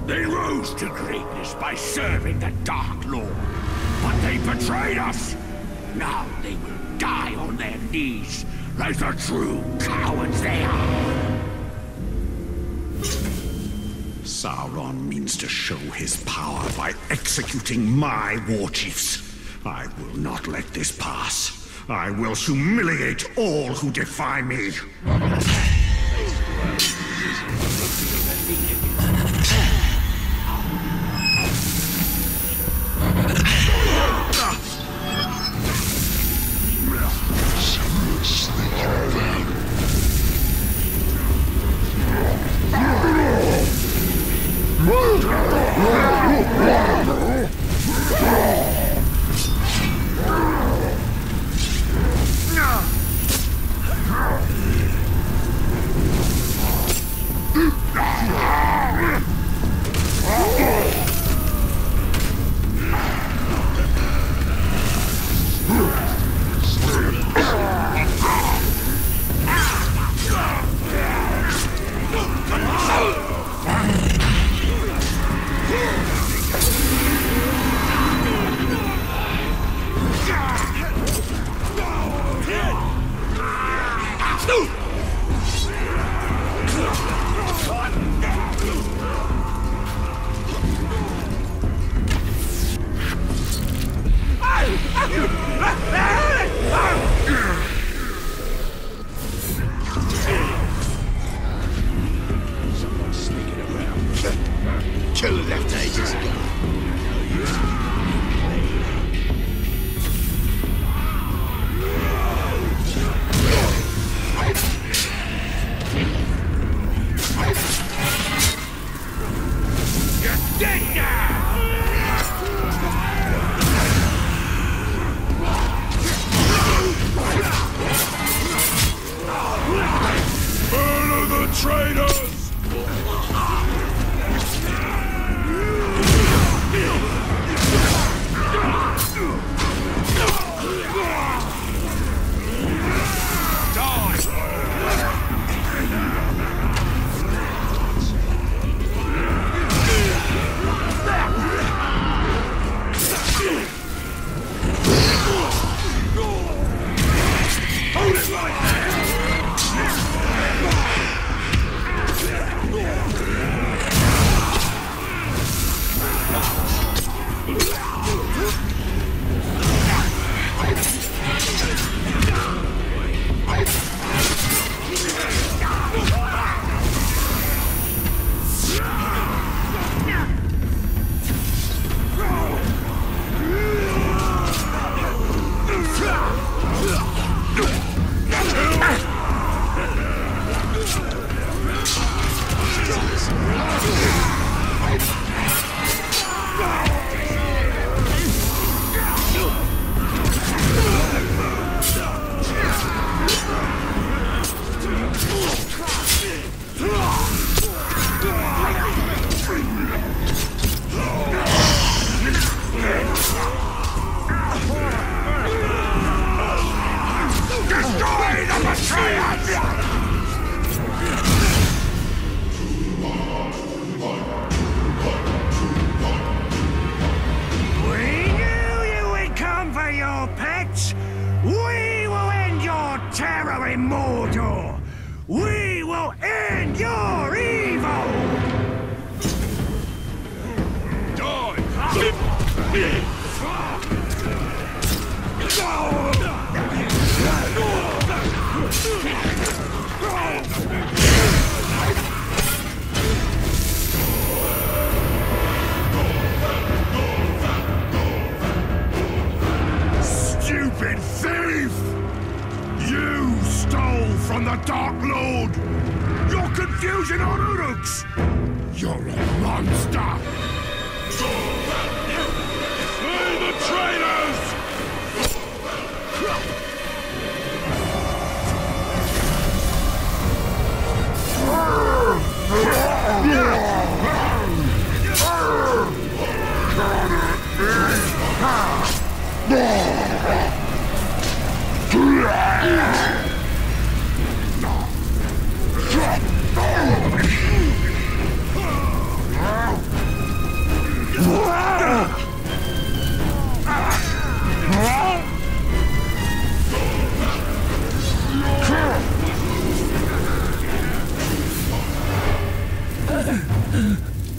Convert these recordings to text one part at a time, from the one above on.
They rose to greatness by serving the Dark Lord, but they betrayed us. Now they will die on their knees, like the true cowards they are. Sauron means to show his power by executing my war chiefs. I will not let this pass. I will humiliate all who defy me. Killer left ages ago. You're dead now! Murder the traitors! Mordor! We will end your evil! Stupid thief! You stole from the Dark Lord! Your confusion on Uruks! You're a monster! Slay the traitors!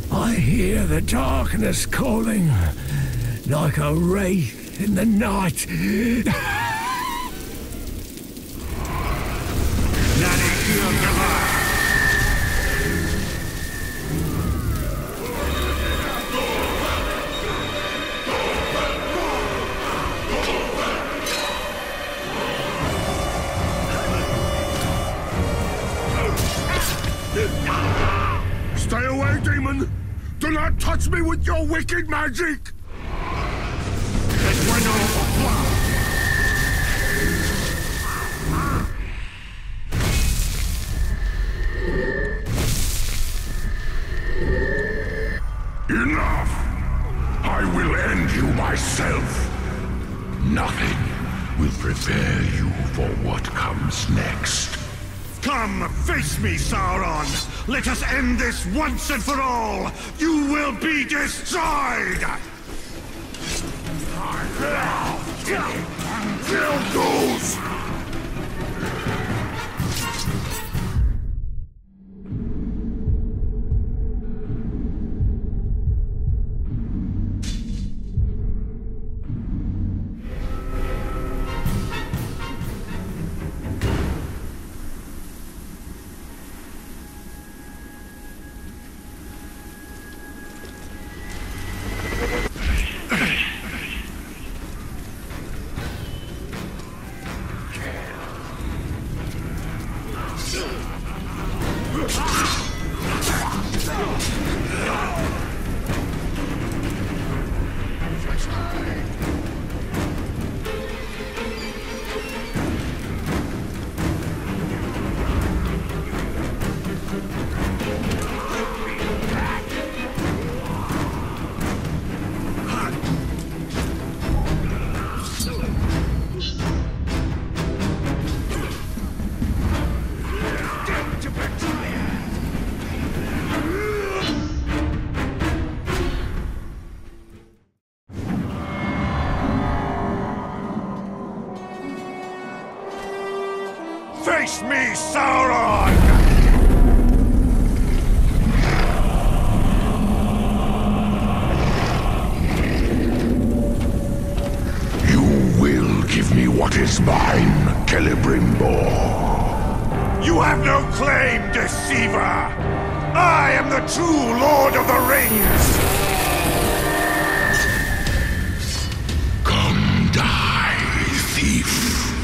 I hear the darkness calling, like a wraith in the night. Stay away, demon! Do not touch me with your wicked magic! Enough! I will end you myself. Nothing will prepare you for what comes next. Come, face me, Sauron! Let us end this once and for all! You will be destroyed! Kill those! Face me, Sauron! You will give me what is mine, Celebrimbor. You have no claim, deceiver! I am the true Lord of the Rings! Come die, thief.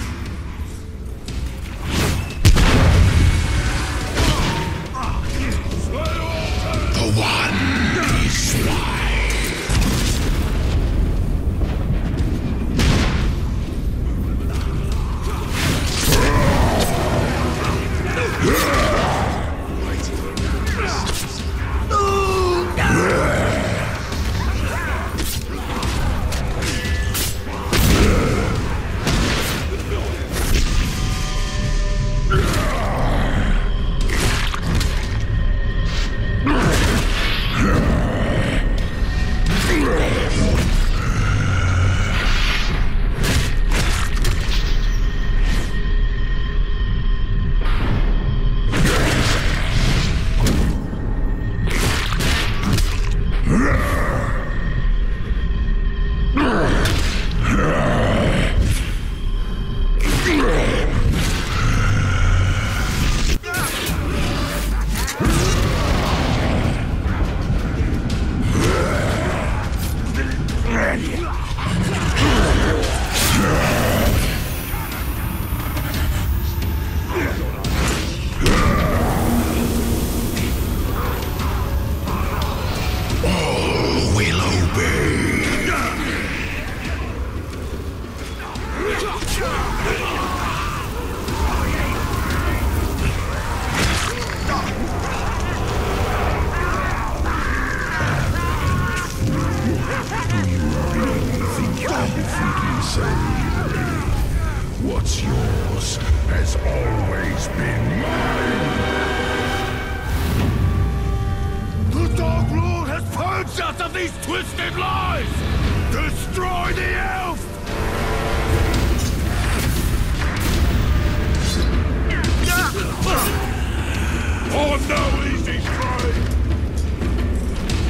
The one is mine. What's yours has always been mine. The Dark Lord has purged us of these twisted lies! Destroy the elf! Oh, no easy strike!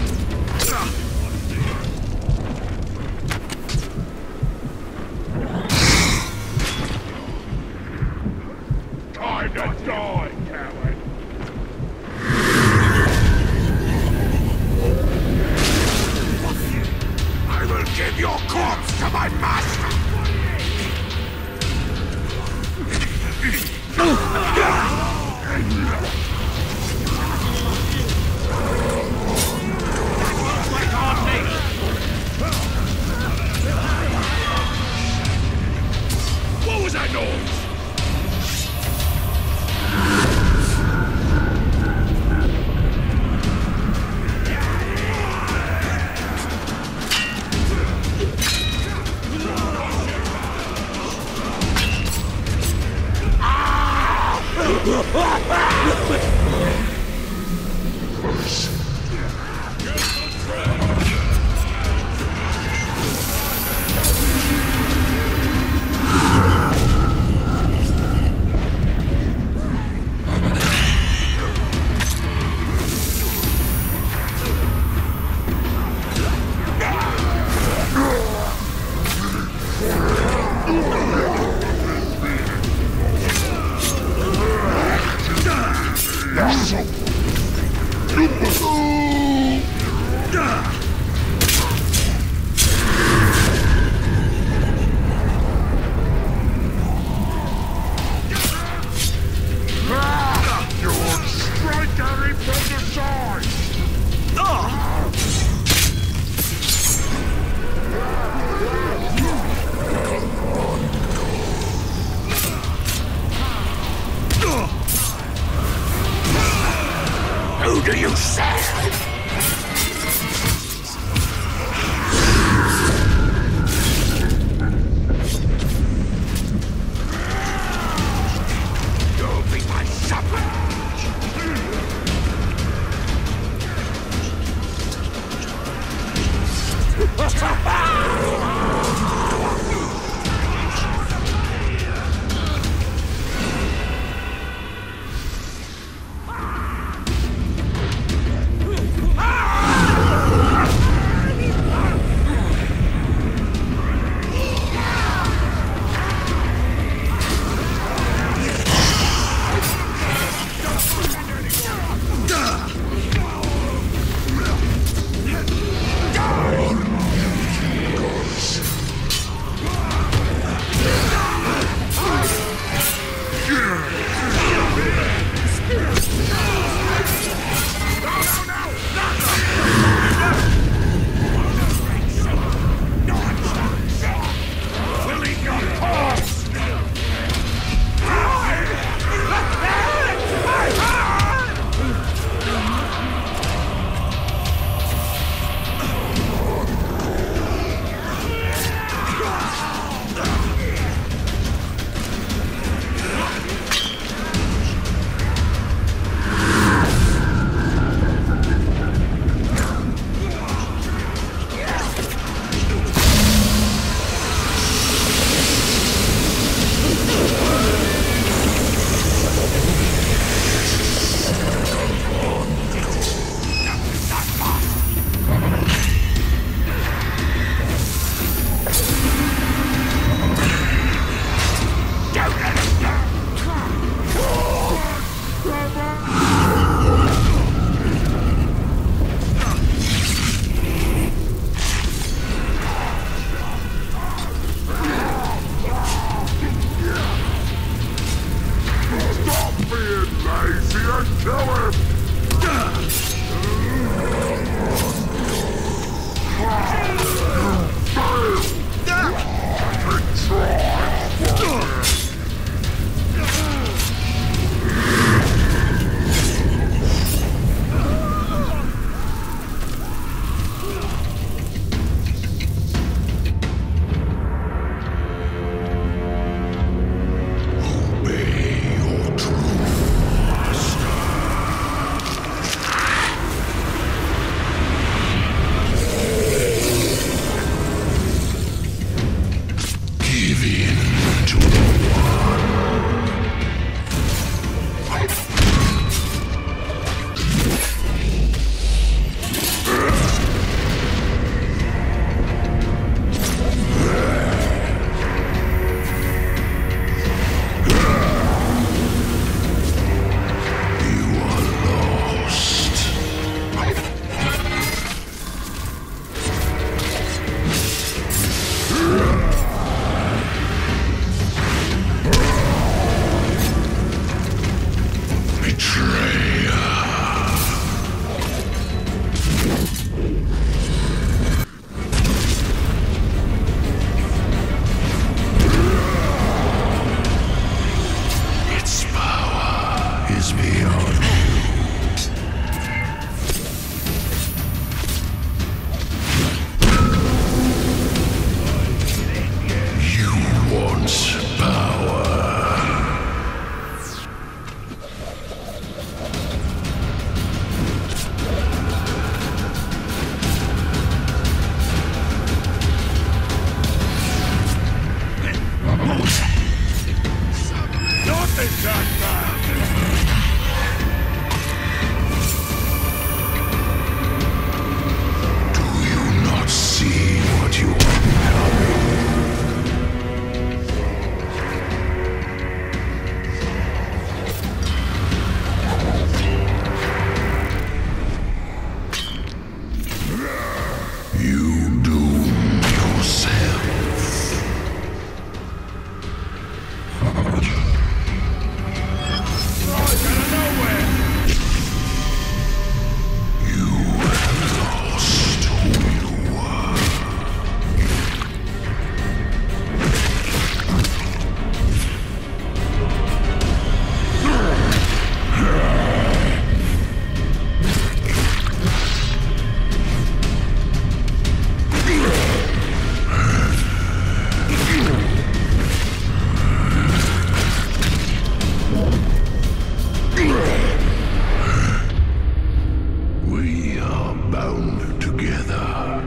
my master! What was that noise?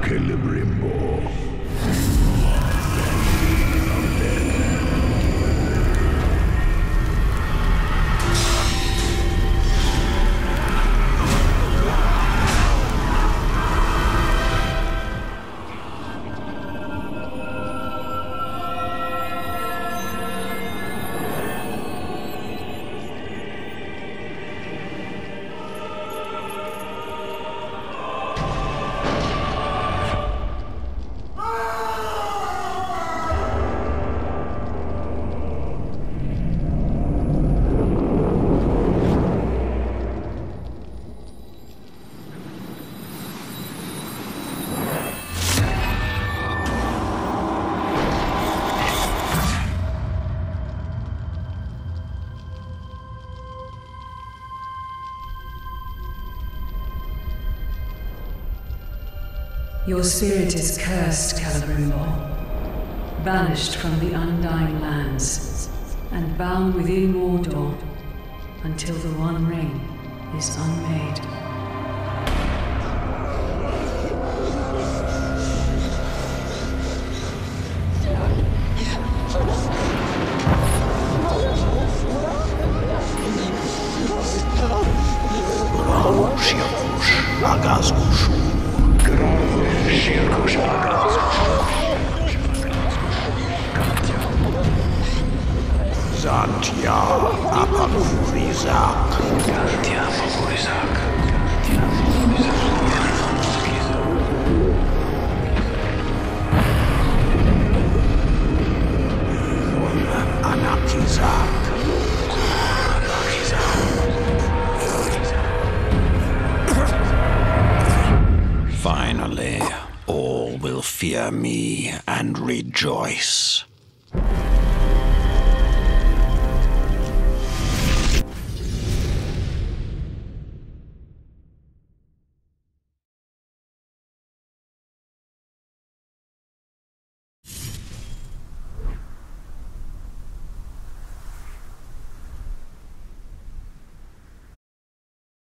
Celebrimbor. Your spirit is cursed, Celebrimbor, banished from the Undying Lands, and bound within Mordor until the One Ring is unmade. Zantia Apamurizak. Anakizak. Finally, all will fear me and rejoice.